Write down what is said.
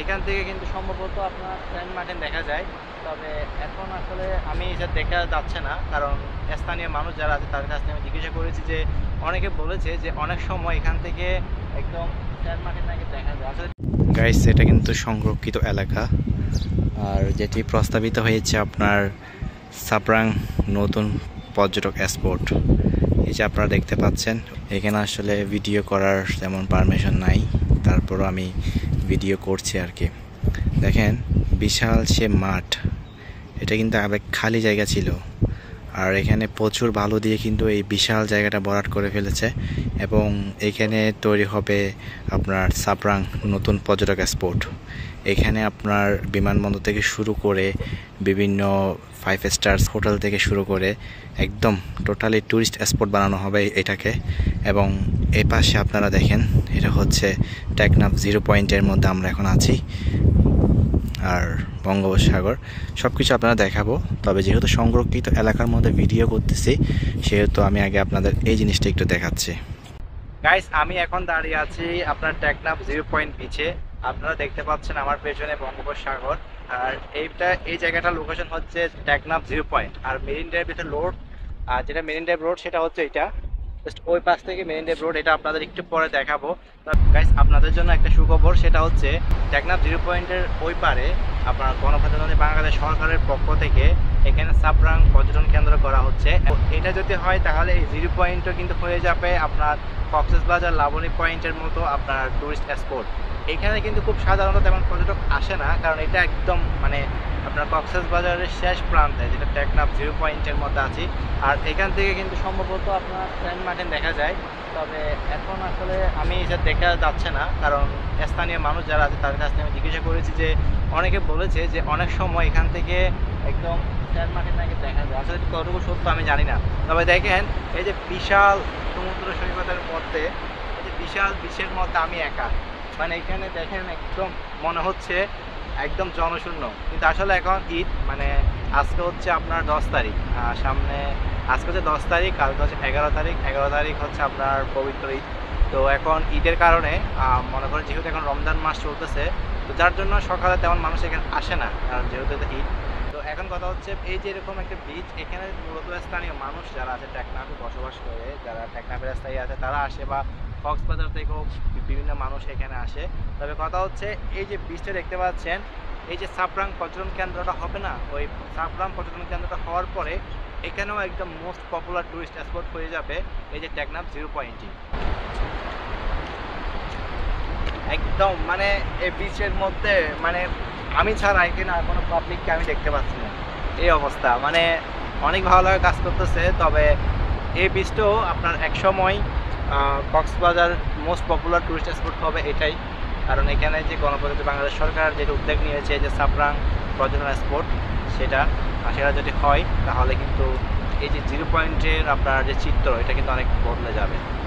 এখান থেকে কিন্তু সম্ভবত আপনার সেন্ট মার্টিন দেখা যায়। তবে এখন আসলে আমি এটা দেখা যাচ্ছে না, কারণ স্থানীয় মানুষ যারা আছে তাদের কাছ থেকে আমি জিজ্ঞাসা করেছি যে অনেকে বলেছে যে অনেক সময় এখান থেকে একদম সেন্ট মার্টিন নাকি দেখা যায়। আসলে গাইস, এটা কিন্তু সংরক্ষিত এলাকা, আর যেটি প্রস্তাবিত হয়েছে আপনার সাবরাং নতুন পর্যটক স্পট। এই যে আপনারা দেখতে পাচ্ছেন, এখানে আসলে ভিডিও করার তেমন পারমিশন নাই, তারপরও আমি ভিডিও করছি আর কি। দেখেন বিশাল সে মাঠ, এটা কিন্তু আগে খালি জায়গা ছিল, আর এখানে প্রচুর বালু দিয়ে কিন্তু এই বিশাল জায়গাটা ভরাট করে ফেলেছে, এবং এখানে তৈরি হবে আপনার সাবরাং নতুন পর্যটক স্পট। এখানে আপনার বিমানবন্দর থেকে শুরু করে বিভিন্ন 5 স্টার হোটেল থেকে শুরু করে একদম টোটালি ট্যুরিস্ট স্পট বানানো হবে এটাকে। এবং এই পাশে আপনারা দেখেন, এটা হচ্ছে টেকনাফ 0 পয়েন্টের মধ্যে আমরা এখন আছি, আর বঙ্গোপসাগর সব কিছু আপনারা দেখাবো। তবে যেহেতু সংরক্ষিত এলাকার মধ্যে ভিডিও করতেছি, সেহেতু আমি আগে আপনাদের এই জিনিসটা একটু দেখাচ্ছি। গাইস, আমি এখন দাঁড়িয়ে আছি আপনার টেকনাফ 0 পয়েন্ট বিচে। আপনারা দেখতে পাচ্ছেন আমার পেছনে বঙ্গোপসাগর, আর এই জায়গাটার লোকেশন হচ্ছে টেকনাফ 0 পয়েন্ট। আর মেরিন ড্রাইভ যেটা রোড, আর যেটা মেরিন ড্রাইভ রোড সেটা হচ্ছে এটা, জাস্ট ওই পাশ থেকে মেরিন ড্রাইভ রোড। এটা আপনাদের একটু পরে দেখাবো। গাইস, আপনাদের জন্য একটা সুখবর, সেটা হচ্ছে টেকনাফ 0 পয়েন্টের ওই পারে আপনার গণপ্রজাতন্ত্রী বাংলাদেশ সরকারের পক্ষ থেকে এখানে সাবরাং পর্যটন কেন্দ্র করা হচ্ছে। এটা যদি হয় তাহলে এই 0 পয়েন্টও কিন্তু হয়ে যাবে আপনার কক্সবাজার লাবণী পয়েন্টের মতো আপনার টুরিস্ট স্পট। এখানে কিন্তু খুব সাধারণত তেমন পর্যটক আসে না, কারণ এটা একদম মানে আপনার কক্সবাজারের শেষ প্রান্তে, যেটা টেকনাফ 0 পয়েন্টের মধ্যে আছি। আর এখান থেকে কিন্তু সম্ভবত আপনার সেন্ট মার্টিন দেখা যায়। তবে এখন আসলে আমি এটা দেখা যাচ্ছে না, কারণ স্থানীয় মানুষ যারা আছে তাদের কাছ থেকে আমি জিজ্ঞাসা করেছি যে অনেকে বলেছে যে অনেক সময় এখান থেকে একদম সেন্ট মার্টিন নাকি দেখা যায়। আসলে কতটুকু সত্য আমি জানি না। তবে দেখেন, এই যে বিশাল সমুদ্র সৈকতের মধ্যে, এই যে বিশাল বিচের মধ্যে আমি একা, মানে এখানে দেখেন একদম মনে হচ্ছে একদম জনশূন্য। কিন্তু আসলে এখন ঈদ, মানে আজকে হচ্ছে আপনার 10 তারিখ, সামনে আজকে হচ্ছে 10 তারিখ, কালকে হচ্ছে 11 তারিখ। 11 তারিখ হচ্ছে আপনার পবিত্র ঈদ। তো এখন ঈদের কারণে মনে করেন যেহেতু এখন রমজান মাস চলতেছে, তো যার জন্য সকালে তেমন মানুষ এখানে আসে না, কারণ যেহেতু এটা ঈদ। তো এখন কথা হচ্ছে, এই যে এরকম একটা বীচ, এখানে মূলত স্থানীয় মানুষ যারা আছে টেকনাফে বসবাস করে, যারা টেকনাফের স্থায়ী আছে তারা আসে, বা কক্সবাজার থেকেও বিভিন্ন মানুষ এখানে আসে। তবে কথা হচ্ছে, এই যে বীচটা দেখতে পাচ্ছেন, এই যে সাবরাং পর্যটন কেন্দ্রটা হবে না, ওই সাবরাং পর্যটন কেন্দ্রটা হওয়ার পরে এখানেও একদম মোস্ট পপুলার টুরিস্ট স্পট হয়ে যাবে এই যে টেকনাফ 0 পয়েন্টই। একদম মানে এই বিচের মধ্যে, মানে আমি ছাড়া এখানে আর কোনো পাবলিককে আমি দেখতে পাচ্ছি না, এই অবস্থা। মানে অনেক ভালো লাগে কাজ করতেছে। তবে এই বিচটাও আপনার একসময় Cox's Bazar most popular tourist spot হবে এটাই, কারণ এখানে যে গণপ্রজাতন্ত্রী বাংলাদেশ সরকার যেটা উদ্যোগ নিয়েছে যে সাবরাং পর্যটন স্পট, সেটা যদি হয় তাহলে কিন্তু এই যে 0 পয়েন্টের আপনার যে চিত্র, এটা কিন্তু অনেক বদলে যাবে।